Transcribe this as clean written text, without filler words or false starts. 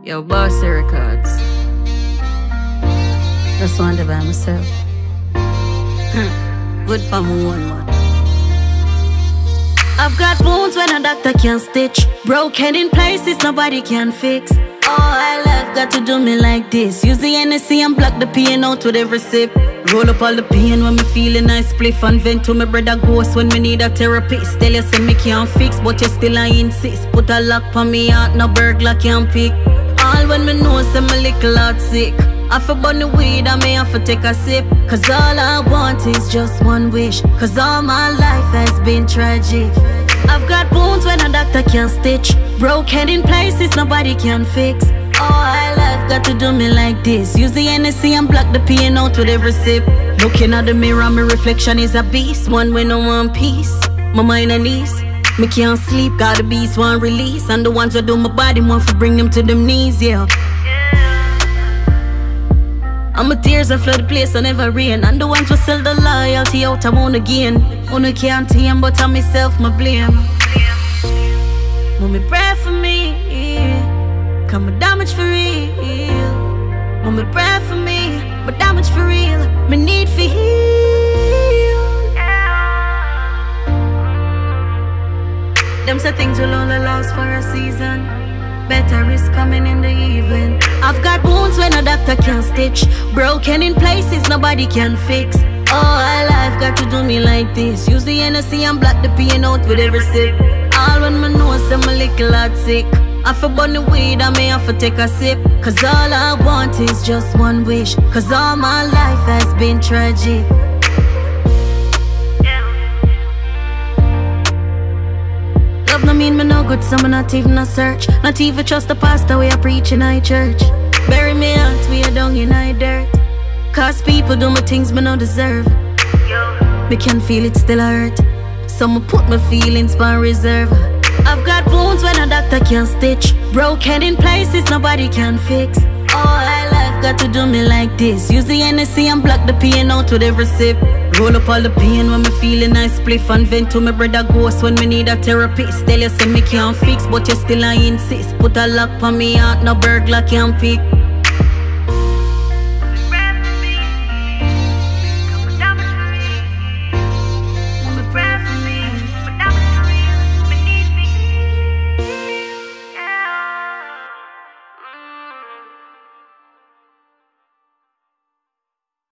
Yo, Bossy Records. Just wonder by myself. Good for me one man. I've got wounds when a doctor can't stitch, broken in places nobody can fix. All I love got to do me like this. Use the NSC and block the pain out with every sip. Roll up all the pain when me feeling nice spliff and vent to me brother ghost when me need a therapist. Tell you say me can't fix, but you still I insist. Put a lock on me heart, no burglar can pick. All when me know say me little heart sick. I for burn the weed, I may have to take a sip. Cause all I want is just one wish. Cause all my life has been tragic. I've got wounds when a doctor can't stitch, broken in places nobody can fix. All I life got to do me like this. Use the NSC and block the pain out with every sip. Looking at the mirror, my reflection is a beast. One when no one peace, my mind and knees. Me can't sleep, got the beast one release. And the ones that do my body want to bring them to them knees, yeah. And my tears that flood the place and never rain. And the ones who sell the loyalty out I won't again. Only can't tame but I myself my blame. Mommy pray for me, come my damage for real. Mommy pray for me, my damage for real. Me need for heal. Them say things will only last for a season. Better is coming in the evening. I've got wounds when a doctor can't stitch, broken in places nobody can fix. All I life got to do me like this. Use the NSC and block the pain out with every sip. All when my nose say my little heart sick. I for burn the weed, I may have to take a sip. Cause all I want is just one wish. Cause all my life has been tragic. Love no mean me no good, so me not even a search. Not even trust the pastor we are preaching in church. Bury me out, we are down in dirt. Cause people do me things me no deserve. Me can feel it still hurt, so me put my feelings for reserve. I've got wounds when a doctor can't stitch, broken in places nobody can fix. All I life got to do me like this. Use the NSC and block the pain out with every sip. Roll up all the pain when me feeling nice spliff and vent to me brother ghost when me need a therapist. Tell you say me can't fix, but you still I insist. Put a lock on me heart, no burglar can pick.